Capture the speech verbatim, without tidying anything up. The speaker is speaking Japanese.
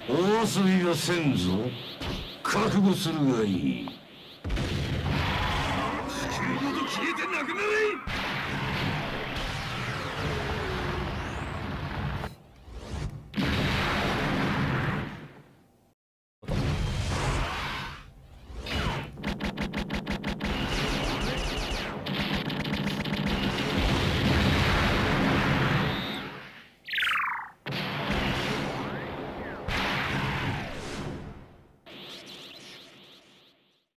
大遊びはせんぞ。覚悟するがいい。地球ごと消えてなくなれ。